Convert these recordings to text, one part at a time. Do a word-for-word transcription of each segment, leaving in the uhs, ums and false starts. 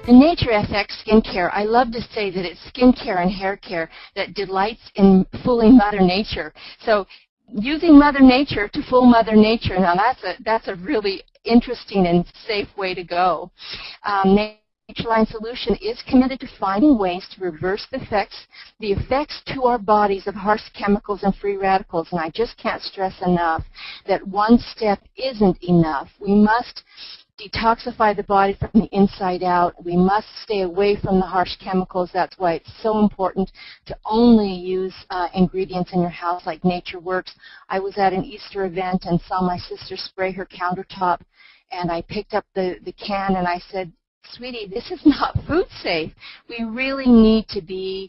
The Nature F X skincare, I love to say that it's skincare and hair care that delights in fooling Mother Nature. So using Mother Nature to fool Mother Nature, now that's a, that's a really interesting and safe way to go. Um, Natureline Solution is committed to finding ways to reverse the effects, the effects to our bodies of harsh chemicals and free radicals. And I just can't stress enough that one step isn't enough. We must detoxify the body from the inside out. We must stay away from the harsh chemicals. That's why it's so important to only use uh, ingredients in your house like Nature Works. I was at an Easter event and saw my sister spray her countertop, and I picked up the, the can and I said, "Sweetie, this is not food safe." We really need to be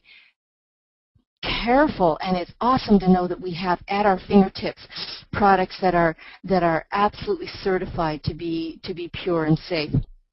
careful, and it's awesome to know that we have at our fingertips products that are that are absolutely certified to be to be pure and safe.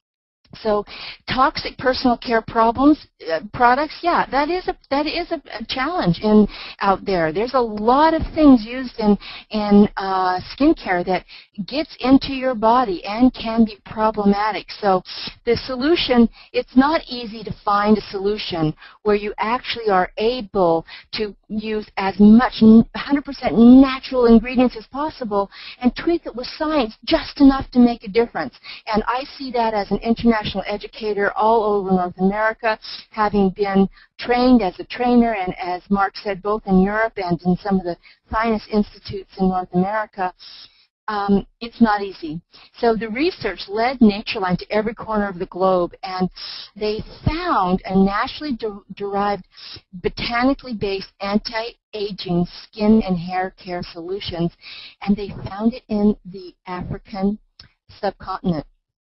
So, toxic personal care problems, uh, products, yeah, that is a that is a, a challenge in out there. There's a lot of things used in in uh, skincare that gets into your body and can be problematic. So, the solution, it's not easy to find a solution where you actually are able to use as much one hundred percent natural ingredients as possible and tweak it with science just enough to make a difference. And I see that as an international educator all over North America, having been trained as a trainer and, as Mark said, both in Europe and in some of the finest institutes in North America. Um, it's not easy. So the research led Natureline to every corner of the globe, and they found a naturally de derived, botanically based anti-aging skin and hair care solutions, and they found it in the African subcontinent.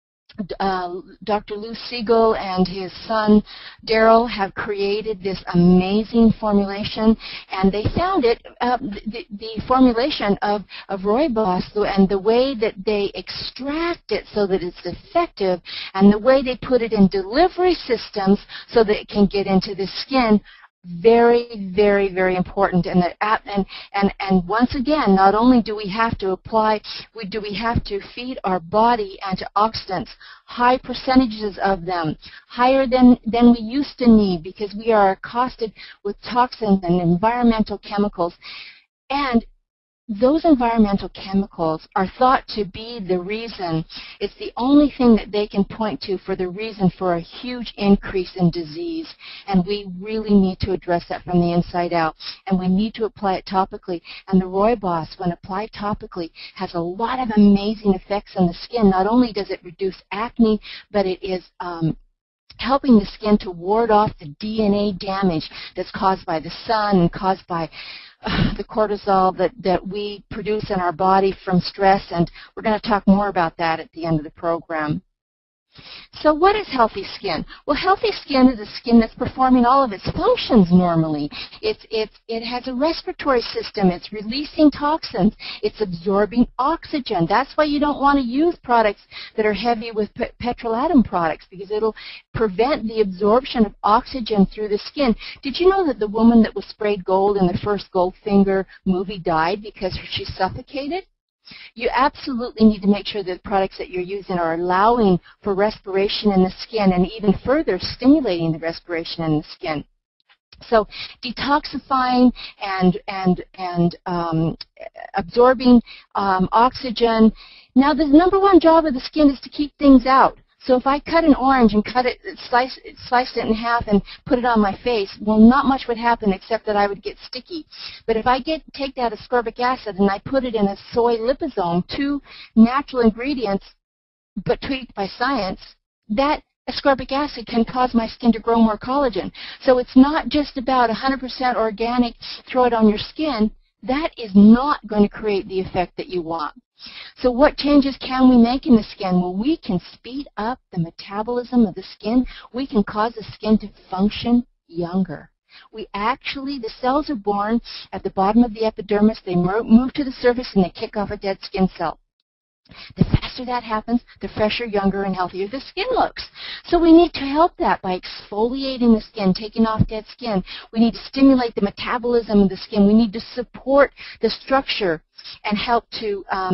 Uh, Doctor Lou Siegel and his son Daryl have created this amazing formulation, and they found it, uh, the, the formulation of, of rooibos, and the way that they extract it so that it's effective, and the way they put it in delivery systems so that it can get into the skin. Very, very, very important. And, the, and, and, and once again, not only do we have to apply, we, do we have to feed our body antioxidants, high percentages of them, higher than, than we used to need, because we are accosted with toxins and environmental chemicals. And those environmental chemicals are thought to be the reason, it's the only thing that they can point to for the reason for a huge increase in disease. And we really need to address that from the inside out. And we need to apply it topically. And the rooibos, when applied topically, has a lot of amazing effects on the skin. Not only does it reduce acne, but it is um, helping the skin to ward off the D N A damage that's caused by the sun and caused by uh, the cortisol that, that we produce in our body from stress, and we're going to talk more about that at the end of the program. So what is healthy skin? Well, healthy skin is a skin that's performing all of its functions normally. It's, it's, it has a respiratory system. It's releasing toxins. It's absorbing oxygen. That's why you don't want to use products that are heavy with pe petrolatum products, because it'll prevent the absorption of oxygen through the skin. Did you know that the woman that was sprayed gold in the first Goldfinger movie died because she suffocated? You absolutely need to make sure that the products that you're using are allowing for respiration in the skin and even further stimulating the respiration in the skin. So detoxifying and, and, and um, absorbing um, oxygen. Now the number one job of the skin is to keep things out. So if I cut an orange and cut it, slice, sliced it in half and put it on my face, well, not much would happen except that I would get sticky. But if I get take that ascorbic acid and I put it in a soy liposome, two natural ingredients, but tweaked by science, that ascorbic acid can cause my skin to grow more collagen. So it's not just about one hundred percent organic, throw it on your skin. That is not going to create the effect that you want. So what changes can we make in the skin? Well, we can speed up the metabolism of the skin. We can cause the skin to function younger. We actually, the cells are born at the bottom of the epidermis. They move to the surface and they kick off a dead skin cell. The faster that happens, the fresher, younger, and healthier the skin looks. So we need to help that by exfoliating the skin, taking off dead skin. We need to stimulate the metabolism of the skin. We need to support the structure and help to um,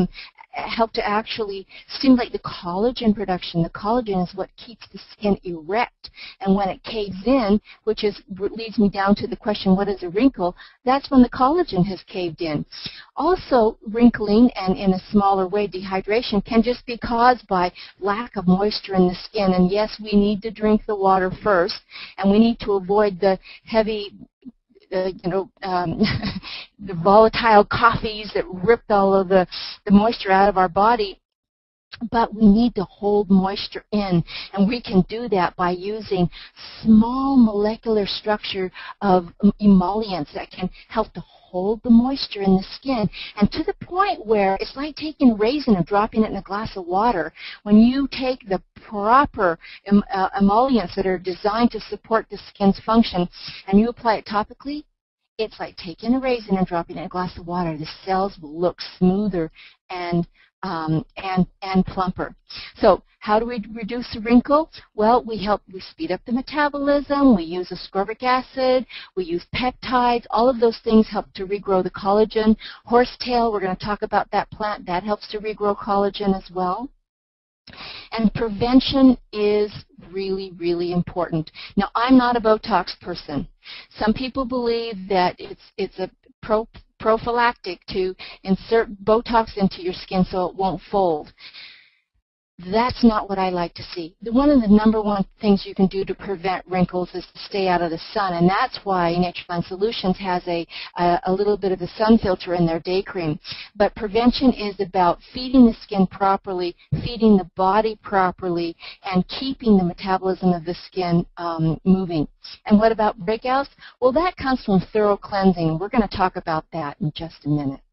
help to actually stimulate the collagen production. The collagen is what keeps the skin erect. And when it caves in, which is leads me down to the question, what is a wrinkle? That's when the collagen has caved in. Also, wrinkling, and in a smaller way, dehydration, can just be caused by lack of moisture in the skin. And yes, we need to drink the water first, and we need to avoid the heavy Uh, you know, um, the volatile coffees that ripped all of the, the moisture out of our body. But we need to hold moisture in, and we can do that by using small molecular structure of emollients that can help to hold the moisture in the skin, and to the point where it's like taking a raisin and dropping it in a glass of water. When you take the proper em uh, emollients that are designed to support the skin's function and you apply it topically, it's like taking a raisin and dropping it in a glass of water. The cells will look smoother and Um, and, and plumper. So how do we reduce the wrinkle? Well, we help, we speed up the metabolism, we use ascorbic acid, we use peptides. All of those things help to regrow the collagen. Horsetail, we're going to talk about that plant. That helps to regrow collagen as well. And prevention is really, really important. Now, I'm not a Botox person. Some people believe that it's, it's a pro prophylactic to insert Botox into your skin so it won't fold. That's not what I like to see. The, one of the number one things you can do to prevent wrinkles is to stay out of the sun, and that's why Natureline Solutions has a, a, a little bit of a sun filter in their day cream. But prevention is about feeding the skin properly, feeding the body properly, and keeping the metabolism of the skin um, moving. And what about breakouts? Well, that comes from thorough cleansing. We're going to talk about that in just a minute.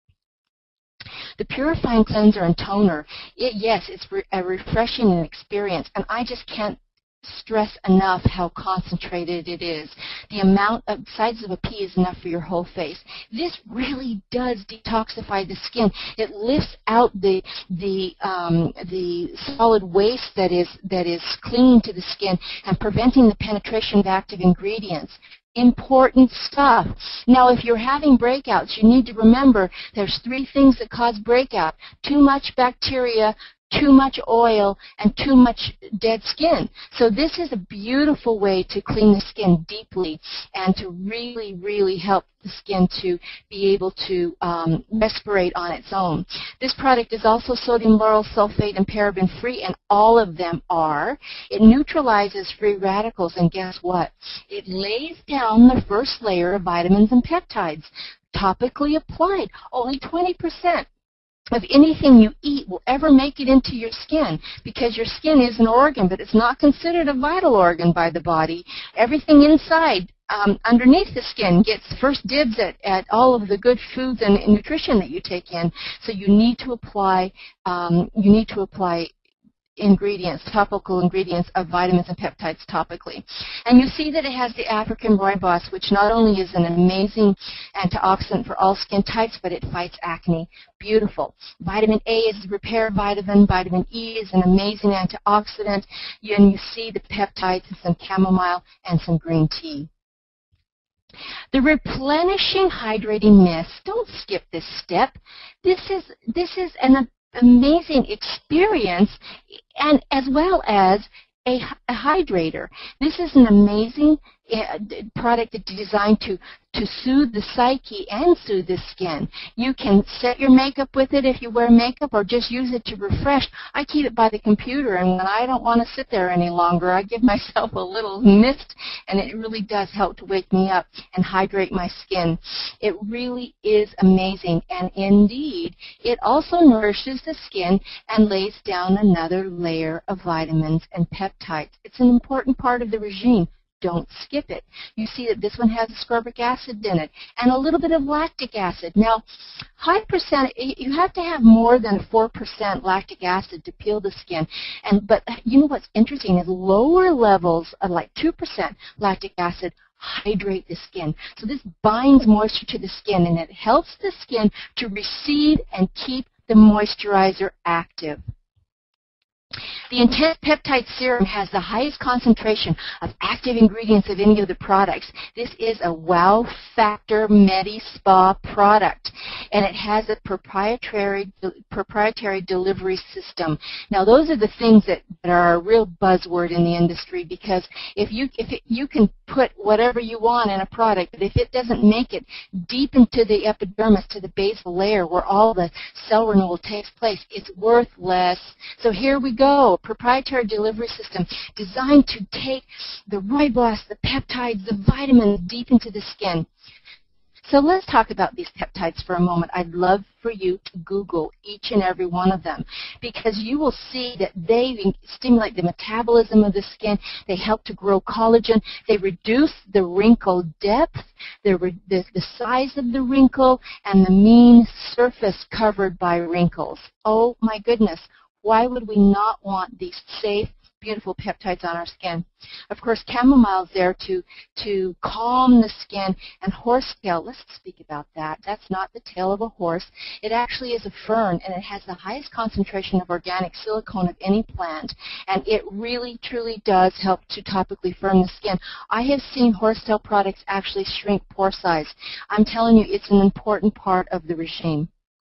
The purifying cleanser and toner, it, yes, it's re a refreshing experience, and I just can't stress enough how concentrated it is. The amount of size of a pea is enough for your whole face. This really does detoxify the skin. It lifts out the the um, the solid waste that is that is clinging to the skin and preventing the penetration of active ingredients. Important stuff. Now, if you're having breakouts, you need to remember there's three things that cause breakout: too much bacteria, too much oil, and too much dead skin. So this is a beautiful way to clean the skin deeply and to really, really help the skin to be able to um, respirate on its own. This product is also sodium lauryl sulfate and paraben free, and all of them are. It neutralizes free radicals, and guess what? It lays down the first layer of vitamins and peptides, topically applied. Only twenty percent of anything you eat will ever make it into your skin, because your skin is an organ, but it's not considered a vital organ by the body. Everything inside, um, underneath the skin, gets first dibs at, at all of the good foods and nutrition that you take in. So you need to apply, um, you need to apply ingredients, topical ingredients of vitamins and peptides topically. And you see that it has the African rooibos, which not only is an amazing antioxidant for all skin types, but it fights acne. Beautiful. Vitamin A is a repair vitamin. Vitamin E is an amazing antioxidant. And you see the peptides and some chamomile and some green tea. The replenishing hydrating mist. Don't skip this step. This is this is an amazing experience, and as well as a, a hydrator. This is an amazing uh, product that's designed to to soothe the psyche and soothe the skin. You can set your makeup with it if you wear makeup, or just use it to refresh. I keep it by the computer, and when I don't want to sit there any longer, I give myself a little mist, and it really does help to wake me up and hydrate my skin. It really is amazing, and indeed, it also nourishes the skin and lays down another layer of vitamins and peptides. It's an important part of the regime. Don't skip it. You see that this one has ascorbic acid in it and a little bit of lactic acid. Now, high percent, you have to have more than four percent lactic acid to peel the skin. And but you know what's interesting is lower levels of like two percent lactic acid hydrate the skin. So this binds moisture to the skin, and it helps the skin to receive and keep the moisturizer active. The Intense Peptide Serum has the highest concentration of active ingredients of any of the products. This is a Wow Factor Medi-Spa product, and it has a proprietary proprietary delivery system. Now, those are the things that, that are a real buzzword in the industry, because if you if it, you can put whatever you want in a product, but if it doesn't make it deep into the epidermis, to the basal layer where all the cell renewal takes place, it's worthless. So here we go. A proprietary delivery system designed to take the ribose, the peptides, the vitamins deep into the skin. So let's talk about these peptides for a moment. I'd love for you to Google each and every one of them, because you will see that they stimulate the metabolism of the skin. They help to grow collagen. They reduce the wrinkle depth, the, the, the size of the wrinkle, and the mean surface covered by wrinkles. Oh my goodness. Why would we not want these safe, beautiful peptides on our skin? Of course, chamomile is there to, to calm the skin, and horsetail, let's speak about that. That's not the tail of a horse. It actually is a fern, and it has the highest concentration of organic silicone of any plant, and it really, truly does help to topically firm the skin. I have seen horsetail products actually shrink pore size. I'm telling you, it's an important part of the regime.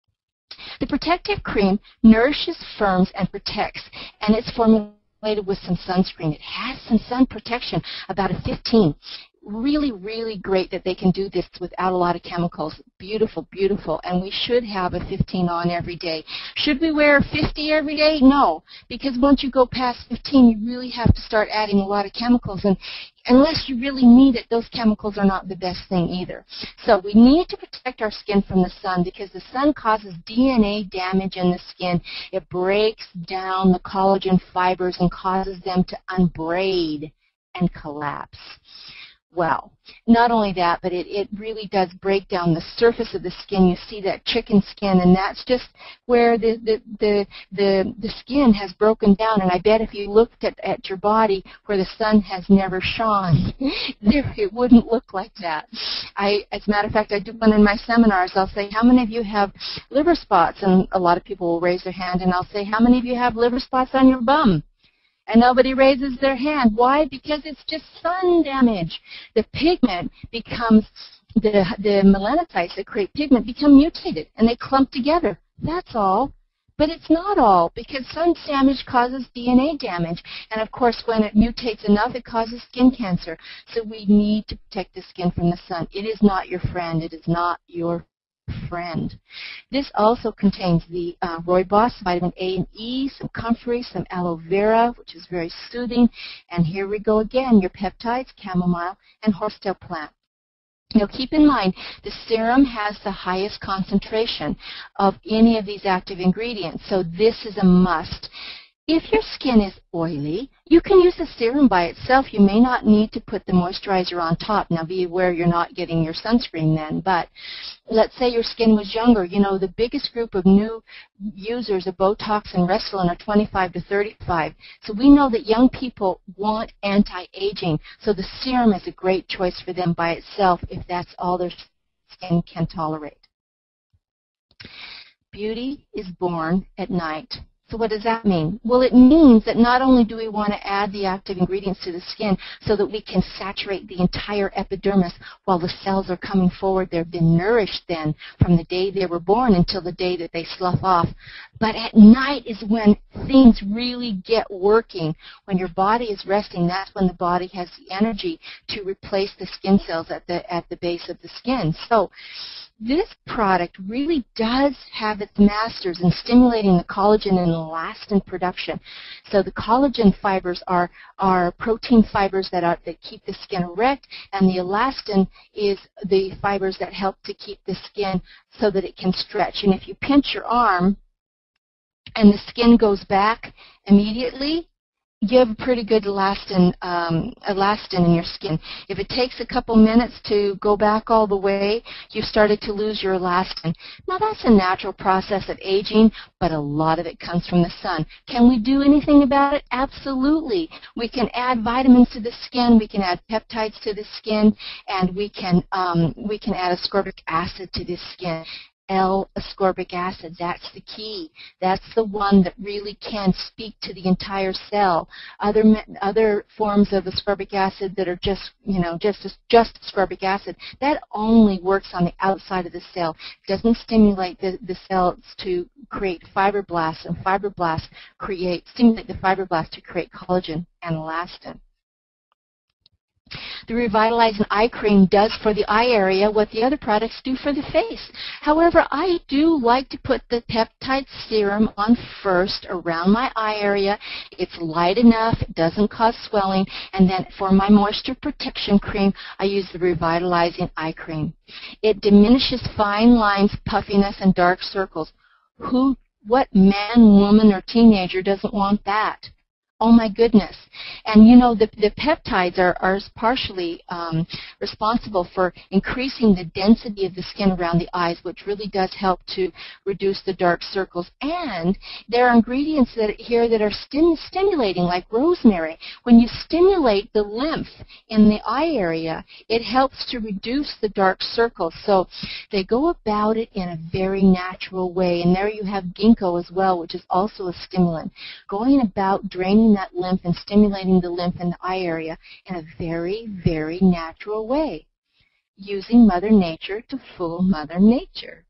The protective cream nourishes, firms, and protects, and it's formulated with some sunscreen. It has some sun protection, about a fifteen. Really, really great that they can do this without a lot of chemicals. Beautiful, beautiful, and we should have a fifteen on every day. Should we wear fifty every day? No, because once you go past fifteen, you really have to start adding a lot of chemicals, and unless you really need it, those chemicals are not the best thing either. So we need to protect our skin from the sun, because the sun causes D N A damage in the skin. It breaks down the collagen fibers and causes them to unbraid and collapse. Well, not only that, but it, it really does break down the surface of the skin. You see that chicken skin, and that's just where the, the, the, the, the skin has broken down. And I bet if you looked at, at your body where the sun has never shone, there, it wouldn't look like that. I, as a matter of fact, I do one in my seminars. I'll say, how many of you have liver spots? And a lot of people will raise their hand, and I'll say, how many of you have liver spots on your bum? And nobody raises their hand. Why? Because it's just sun damage. The pigment becomes, the, the melanocytes that create pigment become mutated, and they clump together. That's all. But it's not all, because sun damage causes D N A damage. And, of course, when it mutates enough, it causes skin cancer. So we need to protect the skin from the sun. It is not your friend. It is not your friend. This also contains the uh, rooibos, vitamin A and E, some comfrey, some aloe vera, which is very soothing. And here we go again, your peptides, chamomile, and horsetail plant. Now keep in mind, the serum has the highest concentration of any of these active ingredients, so this is a must. If your skin is oily, you can use the serum by itself. You may not need to put the moisturizer on top. Now be aware you're not getting your sunscreen then, but let's say your skin was younger. You know, the biggest group of new users of Botox and Restylane are twenty-five to thirty-five. So we know that young people want anti-aging, so the serum is a great choice for them by itself if that's all their skin can tolerate. Beauty is born at night. So what does that mean? Well, it means that not only do we want to add the active ingredients to the skin so that we can saturate the entire epidermis while the cells are coming forward. They've been nourished then from the day they were born until the day that they slough off. But at night is when things really get working. When your body is resting, that's when the body has the energy to replace the skin cells at the, at the base of the skin. So this product really does have its masters in stimulating the collagen and elastin production. So the collagen fibers are, are protein fibers that, are, that keep the skin erect, and the elastin is the fibers that help to keep the skin so that it can stretch. And if you pinch your arm and the skin goes back immediately, you have a pretty good elastin, um, elastin in your skin. If it takes a couple minutes to go back all the way, you've started to lose your elastin. Now, that's a natural process of aging, but a lot of it comes from the sun. Can we do anything about it? Absolutely. We can add vitamins to the skin, we can add peptides to the skin, and we can, um, we can add ascorbic acid to the skin. L-ascorbic acid. That's the key. That's the one that really can speak to the entire cell. Other other forms of ascorbic acid that are just, you know, just just ascorbic acid, that only works on the outside of the cell. It doesn't stimulate the, the cells to create fibroblasts, and fibroblasts create stimulate the fibroblasts to create collagen and elastin. The Revitalizing Eye Cream does for the eye area what the other products do for the face. However, I do like to put the peptide serum on first around my eye area. It's light enough, it doesn't cause swelling, and then for my moisture protection cream, I use the Revitalizing Eye Cream. It diminishes fine lines, puffiness, and dark circles. Who, what man, woman, or teenager doesn't want that? Oh my goodness. And you know, the, the peptides are, are partially um, responsible for increasing the density of the skin around the eyes, which really does help to reduce the dark circles. And there are ingredients that here that are stim stimulating, like rosemary. When you stimulate the lymph in the eye area, it helps to reduce the dark circles. So they go about it in a very natural way. And there you have ginkgo as well, which is also a stimulant, going about draining that lymph and stimulating the lymph in the eye area in a very, very natural way, using Mother Nature to fool Mother Nature.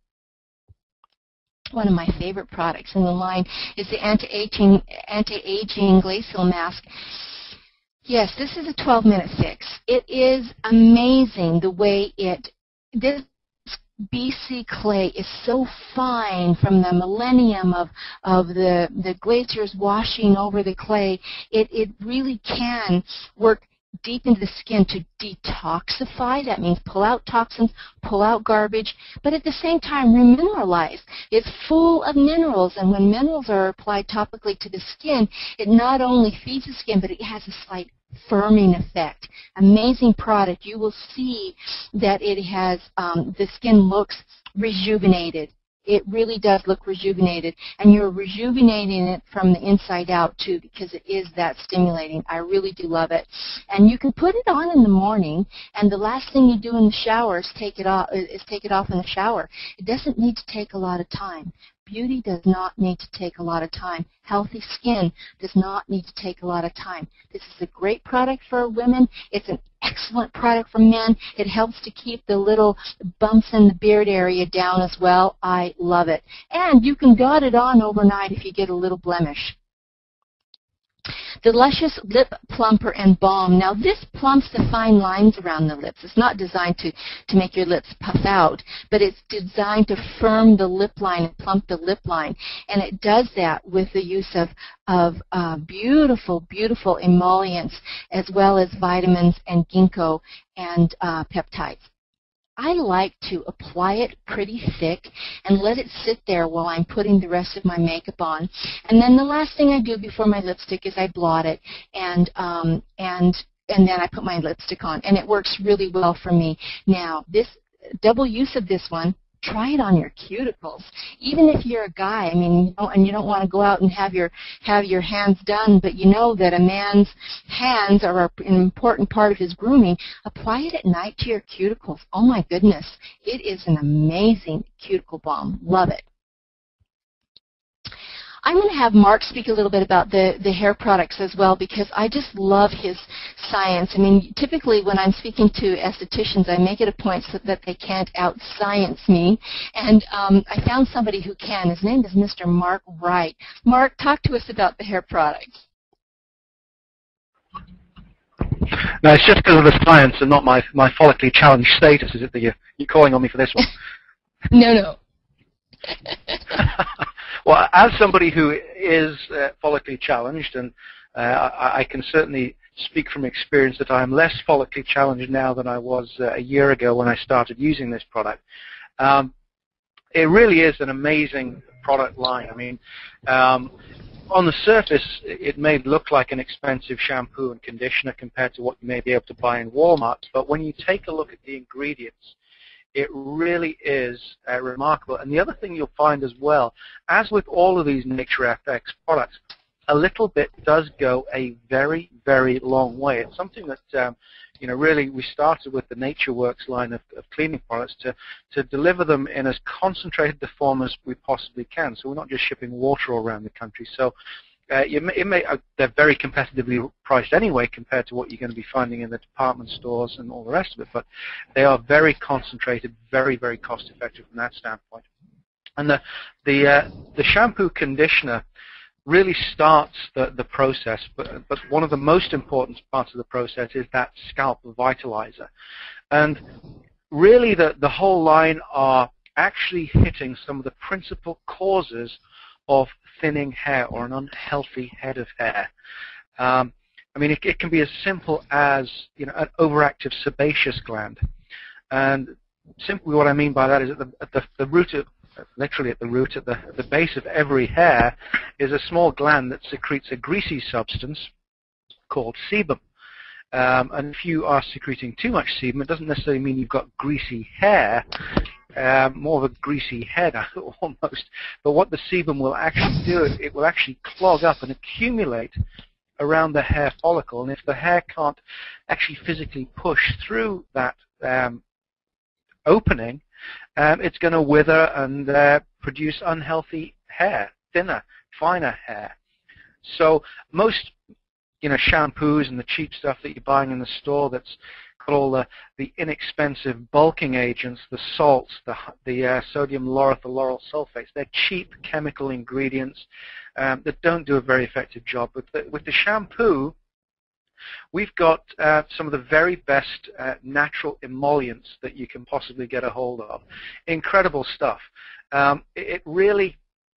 One of my favorite products in the line is the anti-aging anti-aging glacial mask. Yes, this is a twelve minute fix. It is amazing the way it, this B C clay is so fine from the millennium of, of the, the glaciers washing over the clay. It, it really can work deep into the skin to detoxify. That means pull out toxins, pull out garbage, but at the same time remineralize. It's full of minerals, and when minerals are applied topically to the skin, it not only feeds the skin, but it has a slight firming effect. Amazing product. You will see that it has, um, the skin looks rejuvenated. It really does look rejuvenated, and you're rejuvenating it from the inside out too, because it is that stimulating. I really do love it. And you can put it on in the morning, and the last thing you do in the shower is take it off, is take it off in the shower. It doesn't need to take a lot of time. Beauty does not need to take a lot of time. Healthy skin does not need to take a lot of time. This is a great product for women. It's an excellent product for men. It helps to keep the little bumps in the beard area down as well. I love it. And you can dot it on overnight if you get a little blemish. The Luscious Lip Plumper and Balm. Now, this plumps the fine lines around the lips. It's not designed to, to make your lips puff out, but it's designed to firm the lip line and plump the lip line. And it does that with the use of, of uh, beautiful, beautiful emollients, as well as vitamins and ginkgo and uh, peptides. I like to apply it pretty thick and let it sit there while I'm putting the rest of my makeup on. And then the last thing I do before my lipstick is I blot it, and um, and and then I put my lipstick on, and it works really well for me. Now, this double use of this one, try it on your cuticles. Even if you're a guy, I mean, you don't, and you don't want to go out and have your have your hands done, but you know that a man's hands are an important part of his grooming. Apply it at night to your cuticles. Oh my goodness, it is an amazing cuticle balm. Love it. I'm going to have Mark speak a little bit about the, the hair products as well, because I just love his science. I mean, typically when I'm speaking to estheticians, I make it a point so that they can't out-science me. And um, I found somebody who can. His name is Mister Mark Wright. Mark, talk to us about the hair products. No, it's just because of the science and not my, my follically challenged status, is it, that you're, you're calling on me for this one? No, no. Well, as somebody who is uh, follically challenged, and uh, I, I can certainly speak from experience that I am less follically challenged now than I was uh, a year ago when I started using this product. Um, it really is an amazing product line. I mean, um, on the surface, it may look like an expensive shampoo and conditioner compared to what you may be able to buy in Walmart, but when you take a look at the ingredients, it really is uh, remarkable. And the other thing you'll find as well, as with all of these Nature F X products, a little bit does go a very, very long way. It's something that um, you know, really we started with the NatureWorks line of, of cleaning products to, to deliver them in as concentrated a form as we possibly can. So we're not just shipping water all around the country. So uh, you may, it may, uh, they're very competitively priced anyway compared to what you're going to be finding in the department stores and all the rest of it, but they are very concentrated, very, very cost effective from that standpoint. And the, the, uh, the shampoo conditioner really starts the, the process, but, but one of the most important parts of the process is that scalp vitalizer. And really the, the whole line are actually hitting some of the principal causes of thinning hair or an unhealthy head of hair. Um, I mean, it, it can be as simple as, you know, an overactive sebaceous gland. And simply what I mean by that is at the, at the, the root of literally at the root, at the, at the base of every hair, is a small gland that secretes a greasy substance called sebum. Um, and if you are secreting too much sebum, it doesn't necessarily mean you've got greasy hair, um, more of a greasy head almost. But what the sebum will actually do, it will actually clog up and accumulate around the hair follicle. And if the hair can't actually physically push through that um, opening, Um, it's going to wither and uh, produce unhealthy hair, thinner, finer hair. So most, you know, shampoos and the cheap stuff that you're buying in the store that's got all the, the inexpensive bulking agents, the salts, the, the uh, sodium lauryl, the lauryl sulfates, they're cheap chemical ingredients um, that don't do a very effective job. With the, with the shampoo, we've got uh, some of the very best uh, natural emollients that you can possibly get a hold of. Incredible stuff. Um, it, it really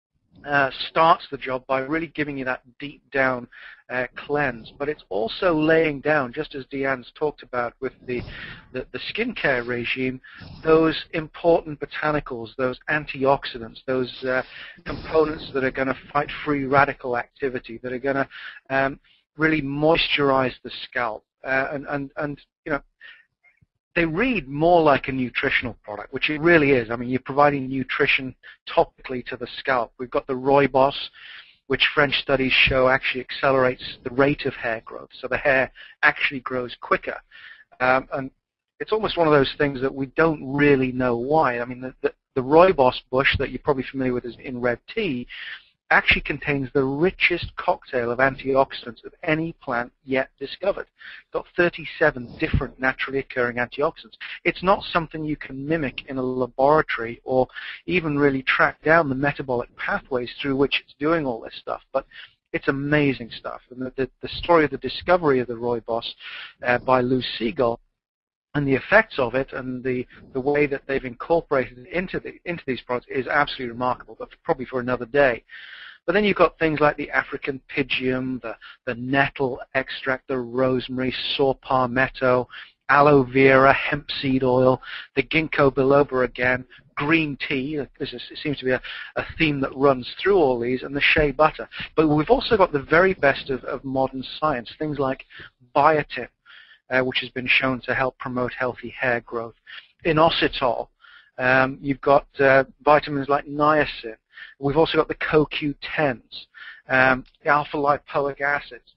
uh, starts the job by really giving you that deep down uh, cleanse, but it's also laying down, just as Deanne's talked about with the, the, the skincare regime, those important botanicals, those antioxidants, those uh, components that are going to fight free radical activity, that are going to um, really moisturize the scalp, uh, and, and, and, you know, they read more like a nutritional product, which it really is. I mean, you're providing nutrition topically to the scalp. We've got the Rooibos, which French studies show actually accelerates the rate of hair growth, so the hair actually grows quicker. Um, and it's almost one of those things that we don't really know why. I mean, the, the, the Rooibos bush that you're probably familiar with is in red tea, actually contains the richest cocktail of antioxidants of any plant yet discovered. It's got thirty-seven different naturally occurring antioxidants. It's not something you can mimic in a laboratory or even really track down the metabolic pathways through which it's doing all this stuff, but it's amazing stuff. And the, the, the story of the discovery of the Rooibos uh, by Lou Siegel and the effects of it and the, the way that they've incorporated it into, the, into these products is absolutely remarkable, but probably for another day. But then you've got things like the African Pygeum, the, the nettle extract, the rosemary, saw palmetto, aloe vera, hemp seed oil, the ginkgo biloba again, green tea. This is, it seems to be a, a theme that runs through all these, and the shea butter. But we've also got the very best of, of modern science, things like biotin, Uh, which has been shown to help promote healthy hair growth. Inositol, um, you've got uh, vitamins like niacin. We've also got the C O Q tens, um, the alpha-lipoic acids.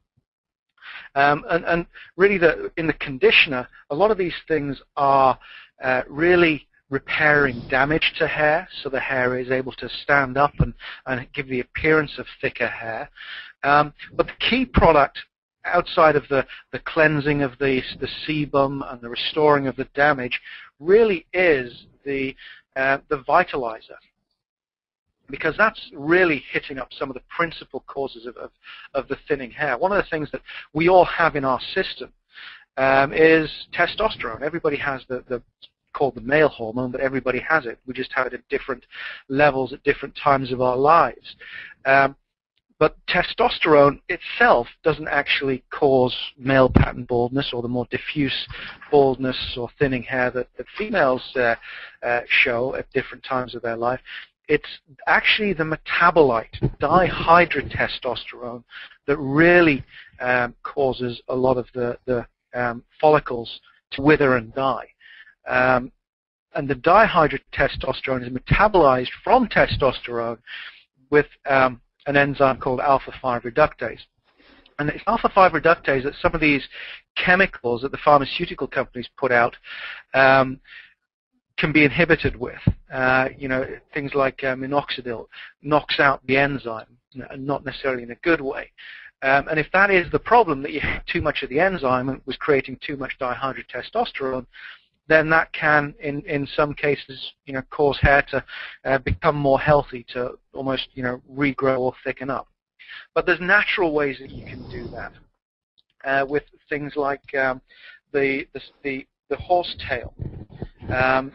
Um, and, and really, the, in the conditioner, a lot of these things are uh, really repairing damage to hair, so the hair is able to stand up and, and give the appearance of thicker hair. Um, but the key product outside of the, the cleansing of the, the sebum and the restoring of the damage really is the, uh, the vitalizer, because that's really hitting up some of the principal causes of, of, of the thinning hair. One of the things that we all have in our system um, is testosterone. Everybody has the, the called the male hormone, but everybody has it. We just have it at different levels at different times of our lives. Um, But testosterone itself doesn't actually cause male pattern baldness or the more diffuse baldness or thinning hair that, that females uh, uh, show at different times of their life. It's actually the metabolite, dihydrotestosterone, that really um, causes a lot of the, the um, follicles to wither and die. Um, and the dihydrotestosterone is metabolized from testosterone with um, an enzyme called alpha five reductase. And it's alpha five reductase that some of these chemicals that the pharmaceutical companies put out um, can be inhibited with. Uh, you know, things like uh, minoxidil knocks out the enzyme, not necessarily in a good way. Um, and if that is the problem, that you had too much of the enzyme and was creating too much dihydrotestosterone, then that can, in, in some cases, you know, cause hair to uh, become more healthy, to almost, you know, regrow or thicken up. But there's natural ways that you can do that uh, with things like um, the, the, the, the horsetail. Um,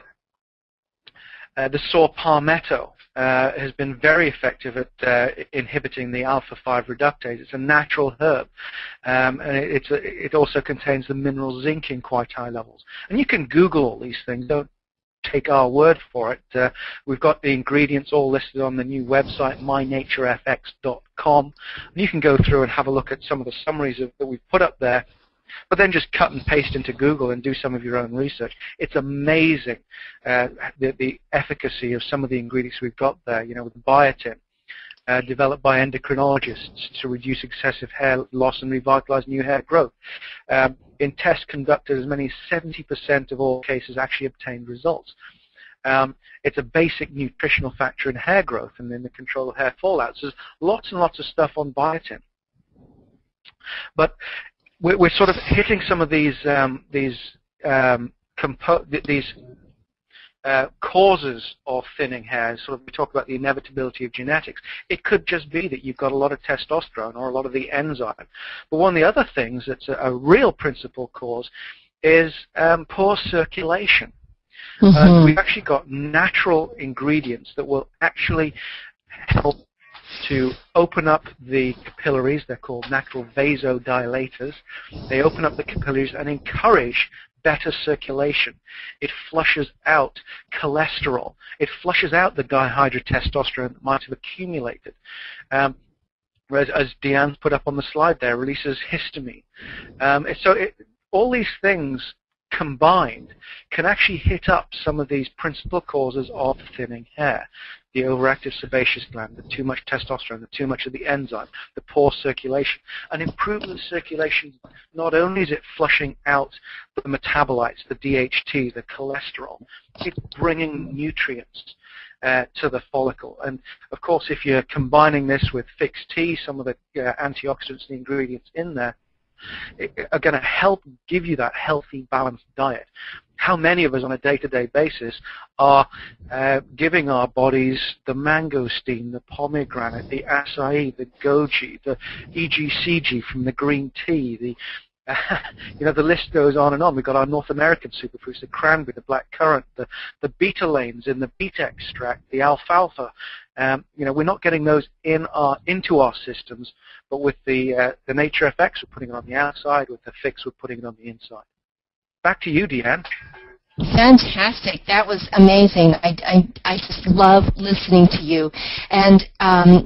uh, the saw palmetto uh, has been very effective at uh, inhibiting the alpha five reductase. It's a natural herb, um, and it, it's a, it also contains the mineral zinc in quite high levels. And you can Google all these things. Don't take our word for it. Uh, we've got the ingredients all listed on the new website, my nature f x dot com. And you can go through and have a look at some of the summaries of, that we've put up there, but then just cut and paste into Google and do some of your own research. It's amazing uh, the, the efficacy of some of the ingredients we've got there, you know, with biotin, uh, developed by endocrinologists to reduce excessive hair loss and revitalize new hair growth. Um, in tests conducted, as many as seventy percent of all cases actually obtained results. Um, it's a basic nutritional factor in hair growth and in the control of hair fallout. So there's lots and lots of stuff on biotin. But we're, we're sort of hitting some of these um, these um, compo these uh, causes of thinning hair. Sort of, we talk about the inevitability of genetics. It could just be that you've got a lot of testosterone or a lot of the enzyme. But one of the other things that's a, a real principal cause is um, poor circulation. Mm-hmm. uh, we've actually got natural ingredients that will actually help to open up the capillaries. They're called natural vasodilators. They open up the capillaries and encourage better circulation. It flushes out cholesterol. It flushes out the dihydrotestosterone that might have accumulated. Um, whereas, as Deanne's put up on the slide there, releases histamine. Um, so it, all these things combined can actually hit up some of these principal causes of thinning hair. The overactive sebaceous gland, the too much testosterone, the too much of the enzyme, the poor circulation. And improving the circulation, not only is it flushing out the metabolites, the D H T, the cholesterol, it's bringing nutrients uh, to the follicle. And of course, if you're combining this with fixed T, some of the uh, antioxidants, the ingredients in there, are going to help give you that healthy, balanced diet. How many of us on a day-to-day basis are uh, giving our bodies the mangosteen, the pomegranate, the acai, the goji, the E G C G from the green tea, the Uh, you know, the list goes on and on. We've got our North American superfruits, the cranberry, the black currant, the, the betalains in the beet extract, the alfalfa. Um, you know, we're not getting those in our, into our systems, but with the, uh, the Nature F X, we're putting it on the outside. With the Fix, we're putting it on the inside. Back to you, Deanne. Fantastic. That was amazing. I, I, I just love listening to you. And, um,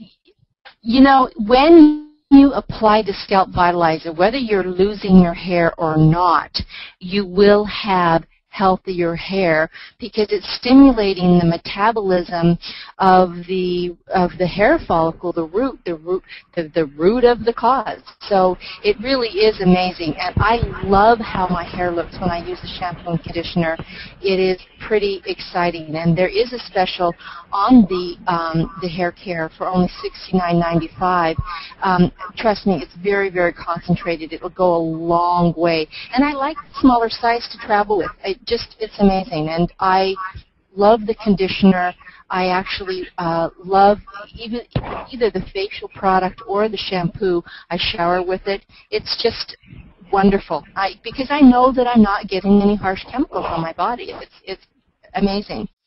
you know, when you apply the Scalp Vitalizer, whether you're losing your hair or not, you will have healthier hair because it's stimulating the metabolism of the of the hair follicle, the root, the root, the, the root of the cause. So it really is amazing, and I love how my hair looks when I use the shampoo and conditioner. It is pretty exciting, and there is a special on the um, the hair care for only sixty-nine ninety-five. Um, trust me, it's very very concentrated. It will go a long way, and I like the smaller size to travel with. I, Just, it's amazing, and I love the conditioner. I actually uh, love even either the facial product or the shampoo. I shower with it. It's just wonderful I, because I know that I'm not getting any harsh chemicals on my body. It's, it's amazing.